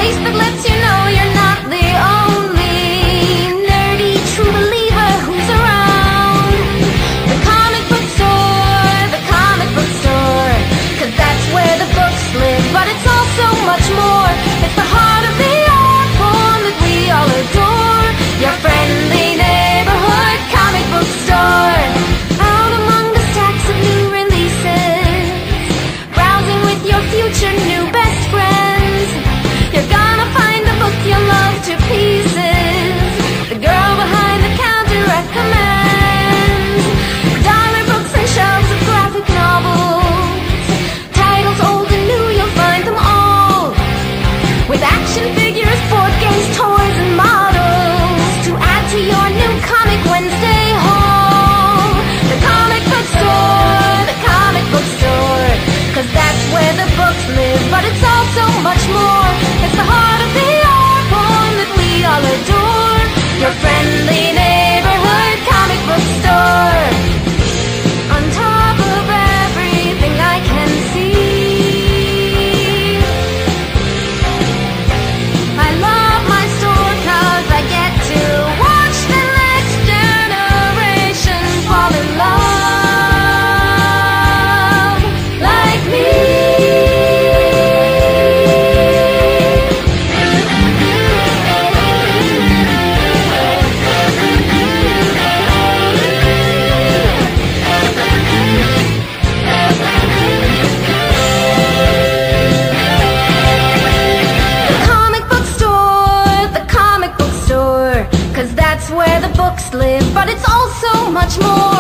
place that lets you know you're not the only nerdy true believer who's around. The comic book store, the comic book store, 'cause that's where the books live, but it's also much more. It's the heart of the art form that we all adore. Your friendly neighborhood comic book store. Out among the stacks of new releases, browsing with your future new best friends, you're gonna find the book you love to pieces. The girl behind the counter recommends dollar books and shelves of graphic novels. Titles old and new, you'll find them all, with action figures, board games, toys, and models to add to your new Comic Wednesday haul. The comic book store, the comic book store, 'cause that's where the books live, but it's also much more. It's the heart of the art form that we all adore. Your friendly neighborhood comic book store. On top of everything I can see, I love my store 'cause I get to watch the next generation fall in love like me. The comic book store, the comic book store, 'cause that's where the books live, but it's also much more.